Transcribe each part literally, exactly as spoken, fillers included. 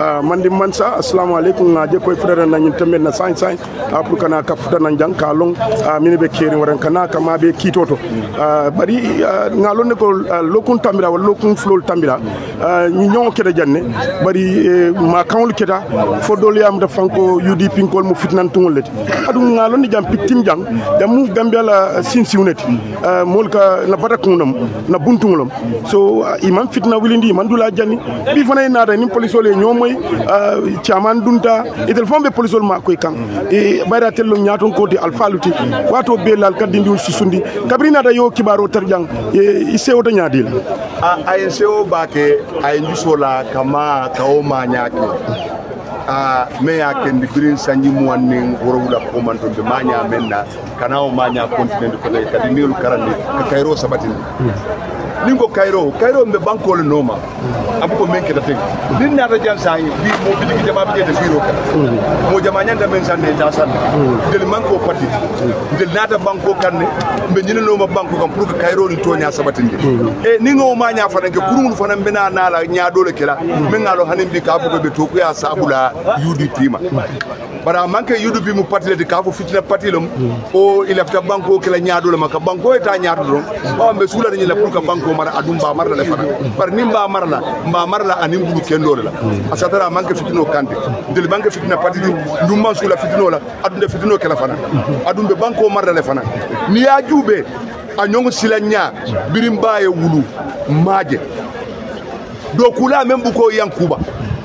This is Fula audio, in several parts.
mandi mansa assalamu alaikum na je koy frère na ñin tembe na sain sain pour kana ka futa nan jang ka long mini be keri waran kana kama be kitoto bari ngalon ne ko lokun tambira wala lokun flol tambira ñi ñoo kede janne bari ma kawul keda fo dol yam da fanko U D P kol mu fitnan tungol leti adu ngalon ni jam pitim jang damu gambia la sin siwneti molka na bata kunam na buntungolom so imam fitna wilindi man dula janni bi fana na da ni police le ñomoy chaman dunta itel fombe police ma koy kan e bayra tello ñaton ko di alfaluti wato belal kadindi susundi kabrina da yo kibaro tarjang e sewo to ñadil a ay sewo bake ay njusola kama kaoma nyake a me yake ndibirin sanyi muwanne worowula ko man to be manya menna kana o manya continent ko lay kadi niul karande ka kayro sabatini ningo kayro kayro mbe banko le noma abuko menke da tek din na ta jan sayi bi mo bi digi jama bi de firo ka mo jama nyanda men sande ta san del manko pati del nata banko kanne mbe nyina noma banko kam pour que kayro ni to nya sabatini e ningo ma nya fananke kurun fanan bena nala nya dole kila men ngalo hanin bi ka fuko be to ku ya sabula U D P ma bara manke U D P mu pati le ka fu fitina pati lum o ilafta banko kila nya dole maka banko eta nya dole o mbe sula ni la pour que banko mara adum ba marla le fana par nimba marla mba marla anim bulu kendore la asatara manke fitino kante del banke fitina pati dum man sula fitino la adum de fitino kala fana adum be banko marla le fana ni ya jube a nyongo silanya birimba e wulu maje do kula membu ko yankuba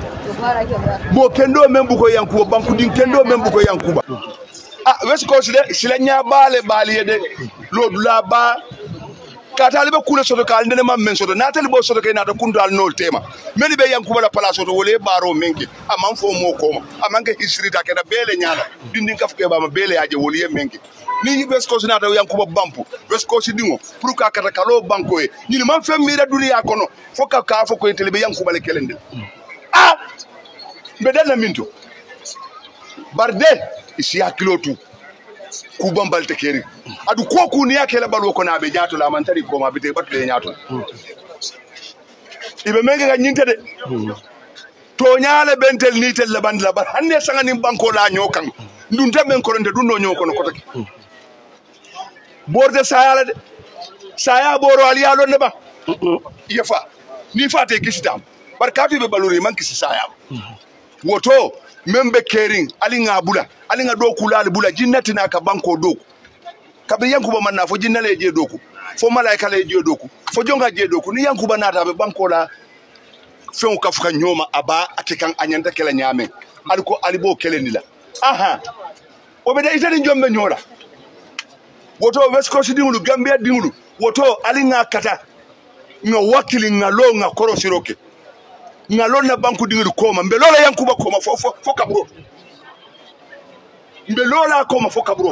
mo kendo membu ko yankuba banku din kendo membu ko yankuba ah wes ko silanya bale bale yede lodula ba katali be kule soto kal ndene mam men soto natali bo soto kay nata kundal nol tema meni be yankuba la place soto wole baro menke amam fo mo koma amanke history ta keda bele nyala dindin kafke ba ma bele aje wole menke ni wes ko nata yankuba bampu wes ko si dingo pour ka kata kalo banko e ni mam fem mi da duniya kono foka ka fo ko tele be yankuba le kelende ah be dal na minto barde isi akilotu kuban balte keri adu ko ku ni yake la balwo ko na be jaato la man tari ko ma be te batle nyaato ibe menge ga nyinte de to nyaale bentel ni tel la band la bar hanne sanga ni banko la nyokan ndun tamen ko nde dunno nyoko no ko taki borde sayala de saya boro ali ya lonne ba yefa ni fate kisitam bar katu be baluri man kisi saya woto membe kering ali ngabula ali nga do kulali bula jinnati na ka banko do kabri yankuba manna fo jinnale je doku fo malaika le je doku fo jonga je doku ni yankuba nata be banko la fen ka fuka nyoma aba atikan anyanta kala nyame aliko alibo kelendi la aha obeda itani jombe nyola woto West Coast dingulu Gambia dingulu woto ali nga kata nga wakili nga lo nga koro siroke nga lo na banku dingulu koma mbelola yankuba koma fo fo fo kabro mbelola koma fo kabro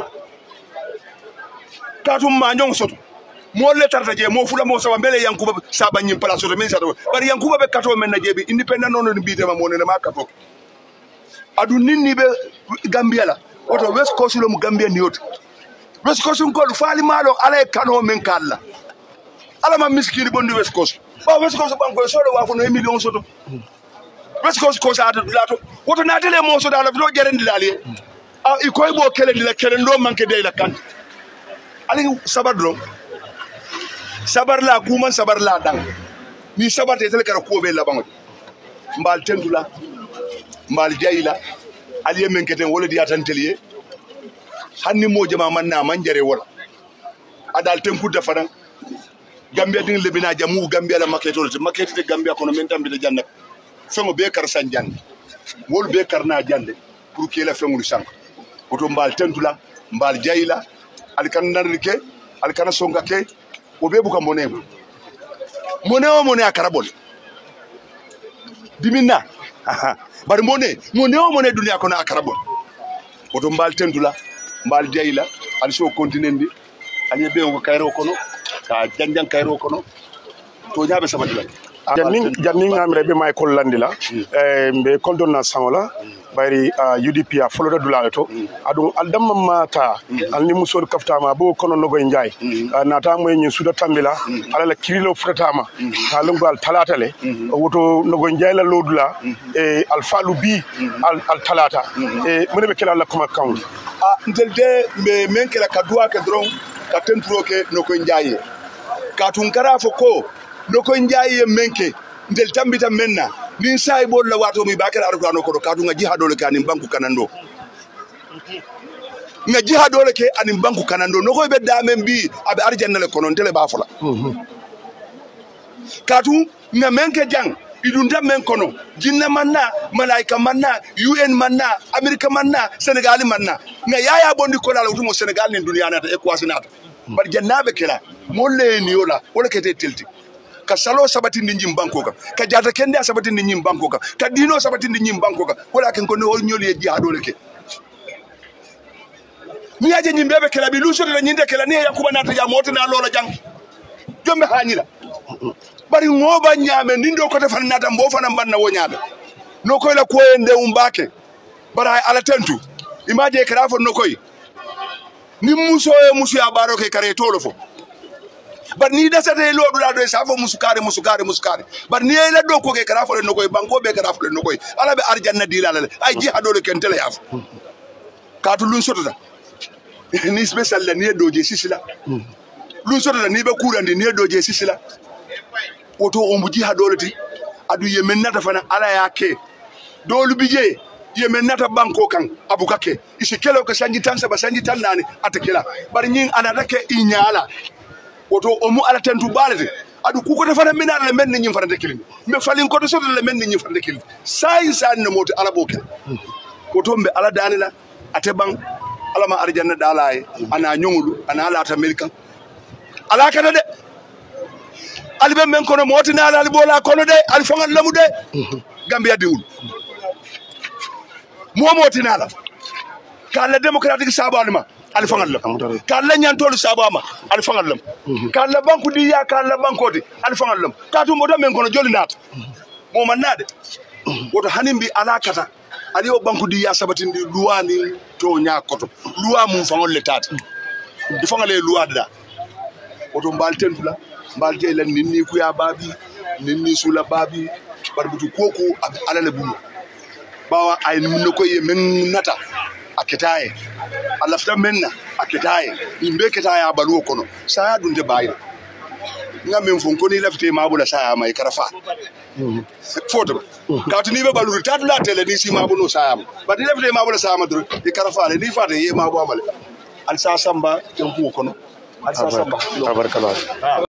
tatu manjong soto mo le tarta je mo fula mo sawa mbele yankuba saba nyim pala soto men sato bari yankuba be kato men na jebi independent non no biite ma mo ne ma kato adu ninni be Gambia la oto West Coast lo mu Gambia ni yoto West Coast ko faali malo ala kano men kala ala ma miskini bondi West Coast ba West Coast banko so do wa fo no million soto West Coast ko sa lato woto na tele mo so dala do jerendi lali a ikoy bo kelendi la kelen do manke de la kan ali sabar do sabar la kuma sabar la dang ni sabar te tele kara ko be la bango mbal tendula mbal jayila ali yemen keten wala di atantelier hanni mo jama manna manjare wala adal tenku da fadan Gambia ding lebina jamu Gambia la maketo te maketo de Gambia kono men tambi de jannak fengo be kar san jande wol be karna jande pour que la fengu sank oto mbal tentula mbal jayila al kan narike al kan songa ke o be buka monem moneo mone akarabol dimina bar mone moneo mone dunia kono akarabol oto mbal tentula mbal jayila al so continendi al yebe ko kayro kono ka janjan kayro kono to nyaabe sabati janning janning ngamre be may kol landila e be kol donna sangola bari U D P a foloda dulale to adu aldamma mata alni musol kaftama bo kono nogo njay nata moy nyi suda tambila ala kirilo fratama talungal talatale woto nogo njay la lodula e alfalu bi al talata e mune be kala la kuma kawn a ndelde me menkela kadua ke dron ka tentro ke noko njaye ka tunkara foko noko njaye menke ndel tambita menna nin sai bol la wato mi bakara arqur'ano ko ka dunga jihadole ke anin banku kanando nga jihadole ke anin banku kanando noko be damen bi abe arjanna le konon tele ba fula ka tu nga menke jang idunda men kono jinna manna malaika manna U N manna America manna Senegal manna nga yaya bondi ko la wutumo Senegal ni duniya nata equation nata bar jannabe kala molle ni yola wala kete telti ka salo sabati ndi njim banko ka ka jata kende sabati ndi njim banko ka ka dino sabati ndi njim banko ka wala ken ko no nyoli e jihadole ke ni aje nyimbe kala bi luso de nyinde kala ni yakuba nata ya mota na lola jang jombe hanira bari ngoba nyame ndindo ko defal nata mbo fana banna wonyaabe no koy la koyende umbake bara ala tentu imaje krafo no koy ni muso e musu ya baro ke kare tolo fo bar ni da sate lodu la do safo musukare musukare musukare bar ni la do ko ke krafo no koy banko be krafo no koy ala be arjanna dilala ay jihadole kentele yaf katu lun sotota ni special la ni doje sisila lun sotota ni be kurandi ni doje sisila woto ombu jihadole ti adu yemen nata fana ala yake dolu bije yemen nata banko kan abukake isi kelo ka sanji tan saba sanji tan nani atakela bari nyin anata ke inyala woto omu ala tentu balete adu kuko defana minara le men nyin farande kilin me falin ko to soto le men nyin farande kilin sai san no moto ala boke woto mbe ala danila ate bang ala ma arjanna dalaay ana nyongulu ana ala ta american ala kada de alibe men kono motina ala bola kono de al fangal lamu de gambia diwul mo motina la kala democratique sabalma al fangal lam kala nyantolu sabama al fangal lam kala banku di ya kala bankoti al fangal lam katu mo do men kono joli nat mo manade woto hanimbi ala kata ali o banku di ya sabatindi luwani to nyakoto luwa mum fangol le tata di fangale luwa da woto mbal tentula mbal jeyla ninni kuya babi ninni sula babi barbutu koku ala le bumu bawa ay minno ko ye men nata aketaye alafta menna aketaye imbe ketaya balu kono saya dunde bayina ngamen fon ko ni lafte mabula saya may karafa foto kawti ni be balu tatu la tele ni si mabuno saya ba di lafte mabula saya madro e karafa le ni fate ye mabu amale al sa samba tempu kono al sa samba tabarakallah